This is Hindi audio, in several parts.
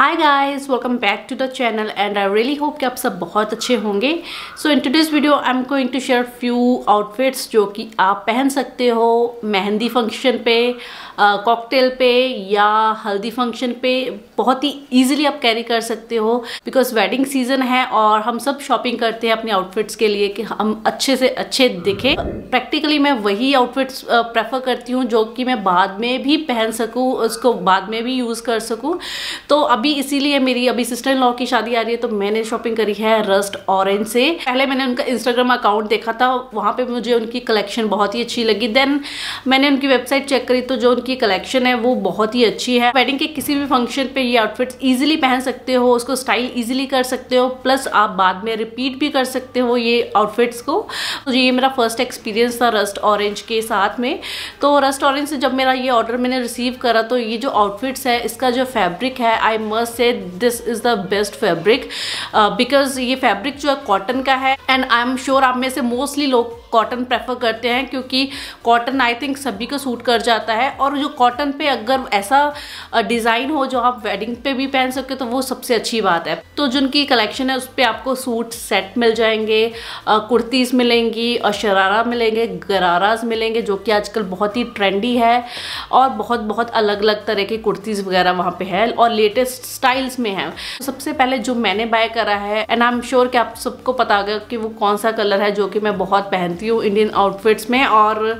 Hi guys, welcome back to the channel and I really hope कि आप सब बहुत अच्छे होंगे। So in today's video I am going to share few outfits जो कि आप पहन सकते हो मेहंदी फंक्शन पे, कॉकटेल पे या हल्दी फंक्शन पे। बहुत ही ईजिली आप कैरी कर सकते हो बिकॉज वेडिंग सीजन है और हम सब शॉपिंग करते हैं अपने आउटफिट्स के लिए कि हम अच्छे से अच्छे दिखें। प्रैक्टिकली मैं वही आउटफिट्स प्रेफर करती हूँ जो कि मैं बाद में भी पहन सकूँ, उसको बाद में भी यूज़ कर सकूँ। तो अभी इसीलिए मेरी अभी सिस्टर इन लॉ की शादी आ रही है तो मैंने शॉपिंग करी है रस्ट ऑरेंज से। पहले मैंने उनका इंस्टाग्राम अकाउंट देखा था, वहाँ पे मुझे उनकी कलेक्शन बहुत ही अच्छी लगी। देन मैंने उनकी वेबसाइट चेक करी तो जो उनकी कलेक्शन है वो बहुत ही अच्छी है। वेडिंग के किसी भी फंक्शन पे ये आउटफिट्स इजीली पहन सकते हो, उसको स्टाइल इजीली कर सकते हो, प्लस आप बाद में रिपीट भी कर सकते हो ये आउटफिट्स को। तो ये मेरा फर्स्ट एक्सपीरियंस था रस्ट ऑरेंज के साथ में। तो रस्ट ऑरेंज से जब मेरा ये ऑर्डर मैंने रिसीव करा तो ये जो आउटफिट्स है इसका जो फैब्रिक है, I must say this is the best fabric because ये फैब्रिक जो है कॉटन का है एंड आई एम श्योर आप में से मोस्टली लोग कॉटन प्रेफर करते हैं क्योंकि कॉटन आई थिंक सभी को सूट कर जाता है। और जो कॉटन पे अगर ऐसा डिज़ाइन हो जो आप वेडिंग पे भी पहन सके तो वो सबसे अच्छी बात है। तो जिनकी कलेक्शन है उस पर आपको सूट सेट मिल जाएंगे, कुर्तीज़ मिलेंगी और शरारा मिलेंगे, गराराज मिलेंगे जो कि आजकल बहुत ही ट्रेंडी है और बहुत अलग अलग तरह की कुर्तीज़ वगैरह वहाँ पे है और लेटेस्ट स्टाइल्स में है। सबसे पहले जो मैंने बाय करा है एंड आई एम श्योर कि आप सबको पता होगा कि वो कौन सा कलर है जो कि मैं बहुत पहनती हूँ इंडियन आउटफिट्स में, और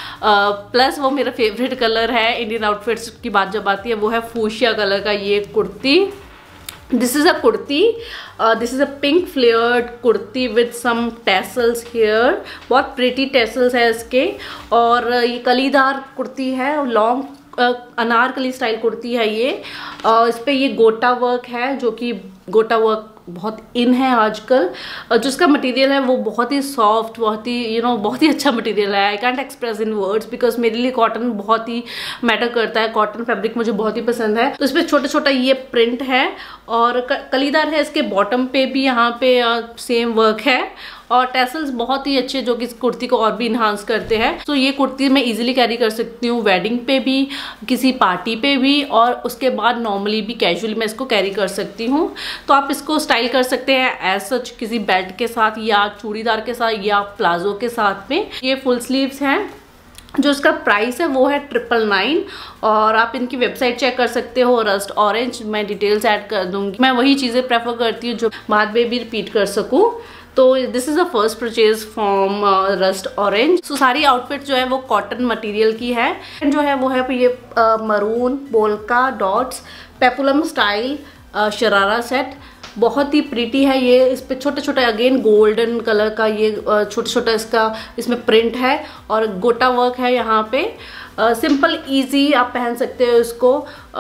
प्लस वो मेरा फेवरेट कलर है इंडियन आउटफिट्स की बात जब आती है वो है फूशिया कलर का ये kurti. This is a kurti, this is a pink flared kurti with some tassels here. बहुत प्रिटी टैसल्स है इसके और ये कलीदार कुर्ती है, लॉन्ग अनारकली स्टाइल कुर्ती है ये। इस पे ये गोटा वर्क है जो कि गोटा वर्क बहुत इन है आजकल। जो इसका मटेरियल है वो बहुत ही सॉफ्ट, बहुत ही बहुत ही अच्छा मटेरियल है। I can't express in words because मेरे लिए कॉटन बहुत ही मैटर करता है, कॉटन फैब्रिक मुझे बहुत ही पसंद है। तो इस पर छोटा छोटा ये प्रिंट है और कलीदार है। इसके बॉटम पे भी यहाँ पे सेम वर्क है और टैसल्स बहुत ही अच्छे जो कि इस कुर्ती को और भी इन्हांस करते हैं। तो ये कुर्ती मैं इजीली कैरी कर सकती हूँ वेडिंग पे भी, किसी पार्टी पे भी, और उसके बाद नॉर्मली भी कैजुअली मैं इसको कैरी कर सकती हूँ। तो आप इसको स्टाइल कर सकते हैं एज सच किसी बेल्ट के साथ या चूड़ीदार के साथ या प्लाजो के साथ में। ये फुल स्लीव्स हैं। जो इसका प्राइस है वो है 999 और आप इनकी वेबसाइट चेक कर सकते हो रस्ट ऑरेंज। मैं डिटेल्स ऐड कर दूंगी। मैं वही चीज़ें प्रेफर करती हूँ जो बाद में भी रिपीट कर सकूँ। तो this is a first purchase from rust orange. So सारी आउटफिट जो है वो कॉटन मटेरियल की है। जो है वो है ये maroon polka dots peplum style sharara set. बहुत ही प्रीटी है ये। इस पे छोटे छोटे अगेन गोल्डन कलर का ये छोटा छोटा इसका इसमें प्रिंट है और गोटा वर्क है यहाँ पे। सिंपल इजी आप पहन सकते हो इसको।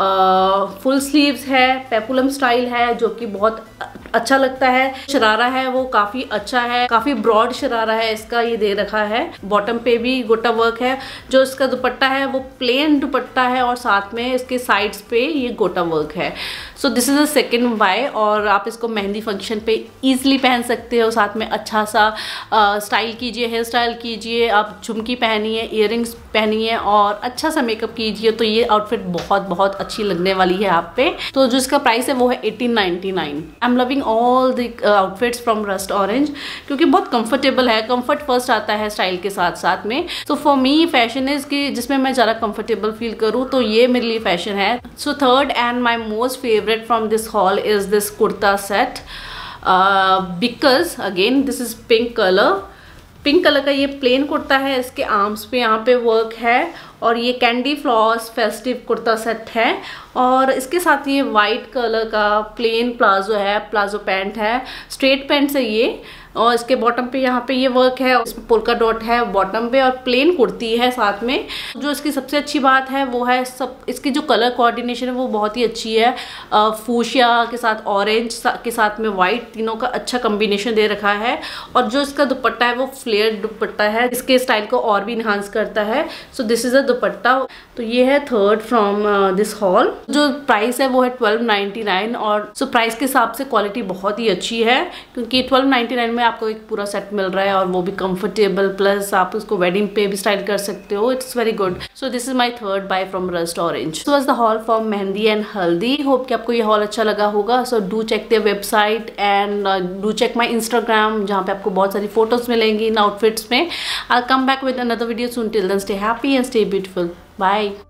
फुल स्लीव्स है, पेपुलम स्टाइल है जो कि बहुत अच्छा लगता है। शरारा है वो काफी अच्छा है, काफी ब्रॉड शरारा है इसका, ये दे रखा है। बॉटम पे भी गोटा वर्क है। जो इसका दुपट्टा है वो प्लेन दुपट्टा है और साथ में इसके साइड्स पे ये गोटा वर्क है। So this is a second buy और आप इसको मेहंदी फंक्शन पे इजीली पहन सकते हो। साथ में अच्छा सा स्टाइल कीजिए, हेयर स्टाइल कीजिए, आप झुमकी पहनिए, इयररिंग्स पहनिए और अच्छा सा मेकअप कीजिए तो ये आउटफिट बहुत अच्छी लगने वाली है आप पे। तो जो इसका प्राइस है वो है 1899। I am loving all the outfits from rust orange क्योंकि बहुत कंफर्टेबल है। कंफर्ट फर्स्ट आता है स्टाइल के साथ साथ में। So for me fashion is कि जिसमें मैं ज़्यादा कंफर्टेबल फील करूँ तो ये मेरे लिए फैशन है। So third and my most favourite from this haul is this kurta set because again this is pink colour. Pink colour का ये प्लेन कुर्ता है। इसके आर्म्स पे यहाँ पे वर्क है और ये candy floss festive kurta set है और इसके साथ ये वाइट कलर का प्लेन प्लाजो है, प्लाजो पैंट है, स्ट्रेट पैंट है ये। और इसके बॉटम पे यहाँ पे ये वर्क है, इसमें पोल्का डॉट है बॉटम पे और प्लेन कुर्ती है साथ में। जो इसकी सबसे अच्छी बात है वो है सब इसकी जो कलर कोऑर्डिनेशन है वो बहुत ही अच्छी है। फूशिया के साथ ऑरेंज के साथ में वाइट, तीनों का अच्छा कॉम्बिनेशन दे रखा है। और जो इसका दुपट्टा है वो फ्लेयर दुपट्टा है, इसके स्टाइल को और भी इन्हांस करता है। So this is a dupatta. तो ये है थर्ड फ्रॉम दिस हॉल। जो प्राइस है वो है 1299 और सो प्राइस के हिसाब से क्वालिटी बहुत ही अच्छी है, क्योंकि 1299 में आपको एक पूरा सेट मिल रहा है और वो भी कंफर्टेबल, प्लस आप उसको वेडिंग पे भी स्टाइल कर सकते हो। It's very good. So this is my third buy from Rustorange. So was the haul from Mehandi and Haldi. Hope कि आपको ये haul अच्छा लगा होगा. So do check their website and do check my Instagram, जहाँ पे आपको बहुत सारी photos मिलेंगी इन outfits में. I'll come back with another video soon. Till then, stay happy and stay beautiful. Bye.